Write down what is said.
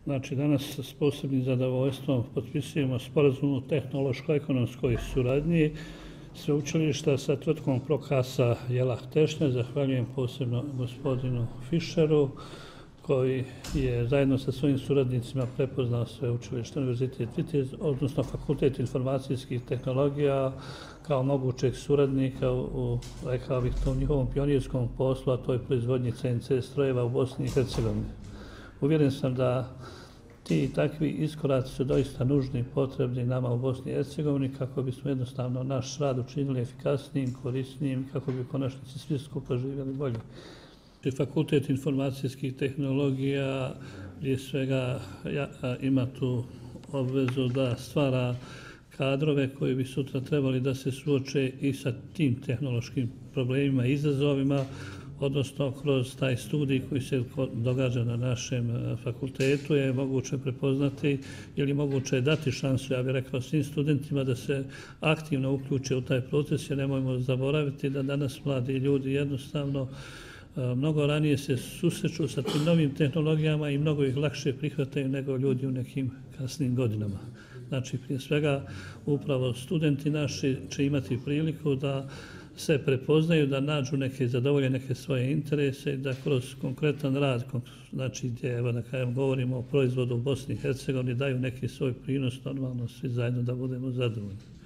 Znači, danas s posebnim zadovoljstvom potpisujemo sporazum o tehnološko-ekonomskoj suradnji sveučilišta sa tvrtkom Prokasa Jelah Tešnja. Zahvaljujem posebno gospodinu Fischeru koji je zajedno sa svojim suradnicima prepoznao sveučilište Univerzitet Vitez, odnosno Fakultet informacijskih tehnologija kao mogućeg suradnika u, rekao bih, tom njihovom pionirskom poslu, a to je proizvodnji CNC strojeva u Bosni i Hercegovini. Uvjeren sam da ti i takvi iskoraci su doista nužni i potrebni nama u Bosni i Hercegovini kako bismo jednostavno naš rad učinili efikasnijim, korisnijim, kako bi u konačnici svi skupa živjeli bolje. Fakultet informacijskih tehnologija prije svega ima tu obvezu da stvara kadrove koji bi sutra trebali da se suoče i sa tim tehnološkim problemima i izazovima, odnosno kroz taj studij koji se događa na našem fakultetu je moguće prepoznati ili moguće dati šansu, ja bih rekao, svim studentima da se aktivno uključe u taj proces, jer nemojmo zaboraviti da danas mladi ljudi jednostavno mnogo ranije se susreću sa tim novim tehnologijama i mnogo ih lakše prihvataju nego ljudi u nekim kasnim godinama. Znači, prije svega, upravo studenti naši će imati priliku da se prepoznaju, da nađu neke, zadovolje neke svoje interese i da kroz konkretan rad, znači gdje, evo da kažem, govorimo o proizvodu u Bosni i Hercegovini, daju neki svoj prinos, normalno svi zajedno da budemo zadovoljni.